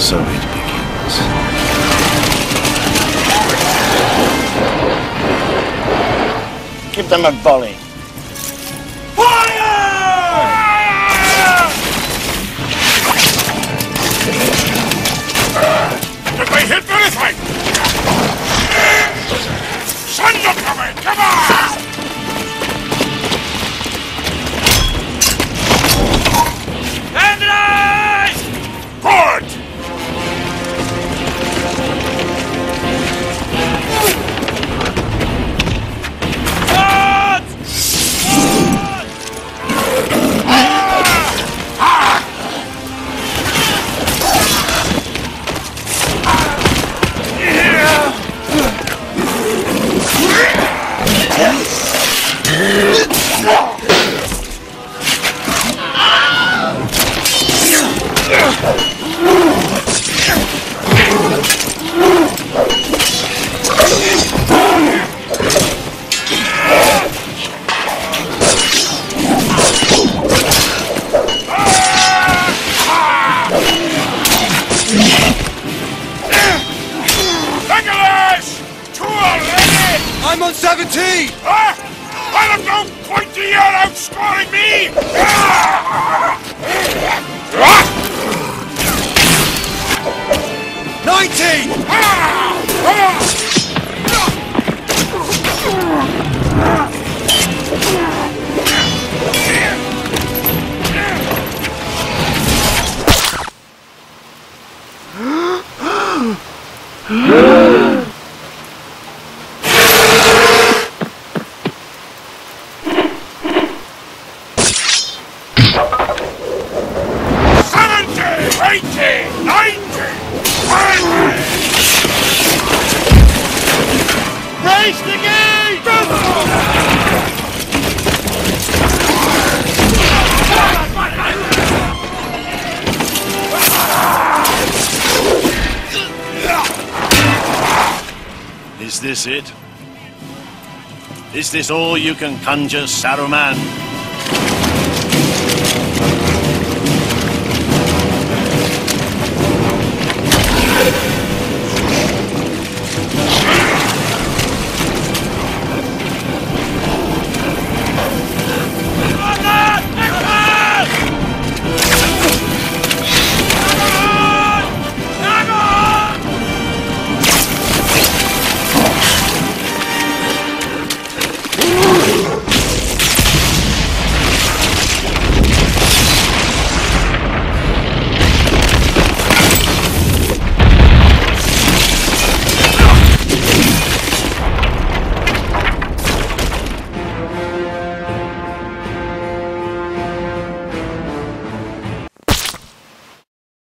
So it begins. Give them a volley. Did they hit anything? Send them to me! Come on! Enemies! Good! I'm on 17! I have no point to your outscoring me! 19! Race the gate! Is this it? Is this all you can conjure, Saruman?